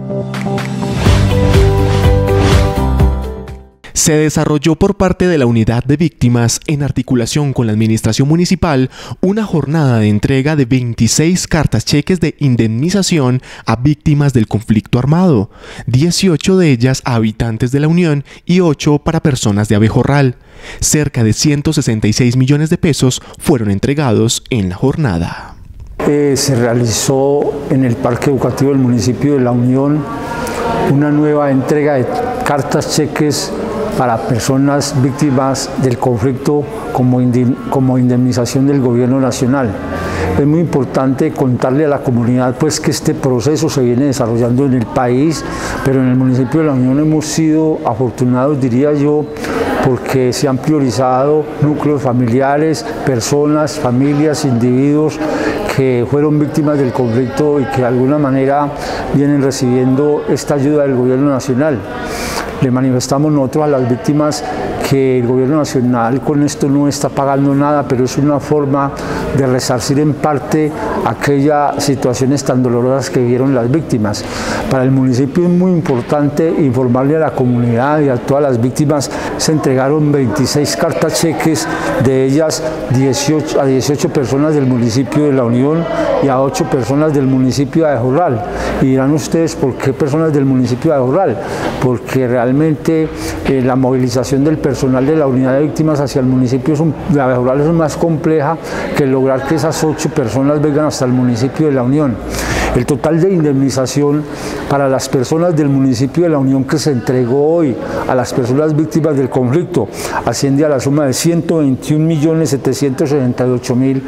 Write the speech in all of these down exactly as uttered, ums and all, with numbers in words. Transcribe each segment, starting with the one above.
Se desarrolló por parte de la Unidad de Víctimas, en articulación con la Administración Municipal, una jornada de entrega de veintiséis cartas cheques de indemnización a víctimas del conflicto armado, dieciocho de ellas a habitantes de la Unión y ocho para personas de Abejorral. Cerca de ciento sesenta y seis millones de pesos fueron entregados en la jornada. Eh, se realizó en el Parque Educativo del municipio de La Unión una nueva entrega de cartas cheques para personas víctimas del conflicto como, como indemnización del gobierno nacional. Es muy importante contarle a la comunidad pues, que este proceso se viene desarrollando en el país, pero en el municipio de La Unión hemos sido afortunados, diría yo, porque se han priorizado núcleos familiares, personas, familias, individuos que fueron víctimas del conflicto y que de alguna manera vienen recibiendo esta ayuda del gobierno nacional. Le manifestamos nosotros a las víctimas que el gobierno nacional con esto no está pagando nada, pero es una forma de resarcir en parte aquellas situaciones tan dolorosas que vivieron las víctimas. Para el municipio es muy importante informarle a la comunidad y a todas las víctimas. Se entregaron veintiséis cartas cheques, de ellas dieciocho, a dieciocho personas del municipio de La Unión y a ocho personas del municipio de Abejorral. Y dirán ustedes, ¿por qué personas del municipio de Abejorral? Porque realmente eh, la movilización del personal de la unidad de víctimas hacia el municipio de Abejorral es más compleja que lograr que esas ocho personas vengan hasta el municipio de La Unión. El total de indemnización para las personas del municipio de La Unión que se entregó hoy a las personas víctimas del conflicto asciende a la suma de ciento veintiún millones setecientos sesenta y ocho mil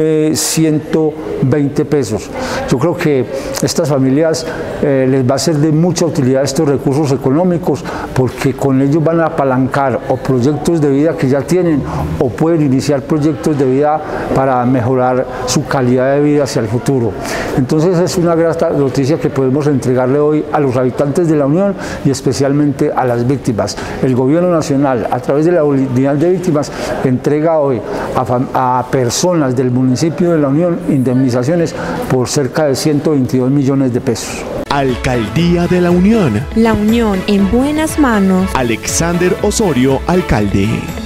ciento veinte pesos. Yo creo que estas familias eh, les va a ser de mucha utilidad estos recursos económicos, porque con ellos van a apalancar o proyectos de vida que ya tienen o pueden iniciar proyectos de vida para mejorar su calidad de vida hacia el futuro. Entonces es una gran noticia que podemos entregarle hoy a los habitantes de La Unión y especialmente a las víctimas. El gobierno nacional, a través de la unidad de víctimas, entrega hoy a, a personas del municipio de La Unión indemnizaciones por cerca de ciento veintidós millones de pesos. Alcaldía de La Unión. La Unión en buenas manos. Alexander Osorio, alcalde.